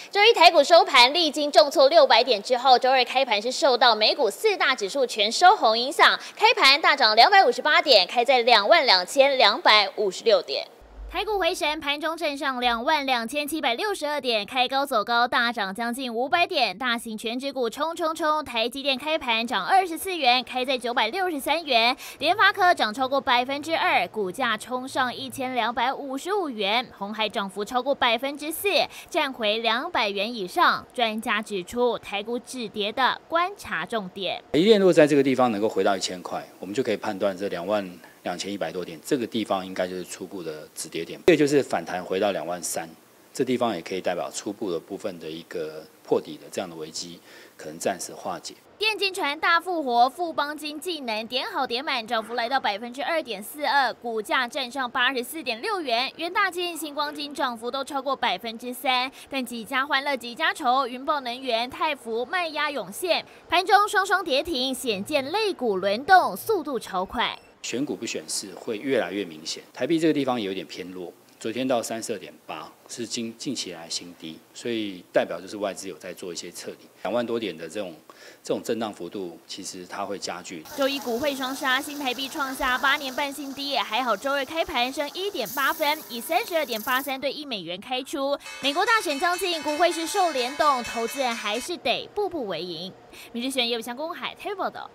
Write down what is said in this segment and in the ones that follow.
周一台股收盘，历经重挫600点之后，周二开盘是受到美股4大指数全收红影响，开盘大涨258点，开在22256点。 台股回神，盘中站上22762点，开高走高，大涨将近500点。大型全指股冲！台积电开盘涨24元，开在963元。联发科涨超过2%，股价冲上1255元。鸿海涨幅超过4%，站回200元以上。专家指出，台股止跌的观察重点。 台积电如果在这个地方能够回到1000块，我们就可以判断这22100多点，这个地方应该就是初步的止跌点。这个就是反弹回到23000，这地方也可以代表初步的部分的一个破底的这样的危机，可能暂时化解。 电金传大复活，富邦金技能点好点满，涨幅来到2.42%，股价站上84.6元。元大金、星光金涨幅都超过3%，但几家欢乐几家愁，云豹能源、泰福卖压涌现，盘中双跌停，显见类股轮动速度超快。 选股不选市会越来越明显，台币这个地方也有点偏弱，昨天到32.8是近期来新低，所以代表就是外资有在做一些撤离，2万多点的这种震荡幅度，其实它会加剧。 周一股汇双杀，新台币创下8年半新低，还好周二开盘升1.8分，以32.83对1美元开出。美国大选将近，股汇是受联动，投资人还是得步步为营。民事选业务相公海 Table 的。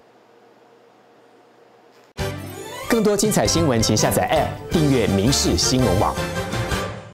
更多精彩新闻，请下载 App 订阅民视新闻网。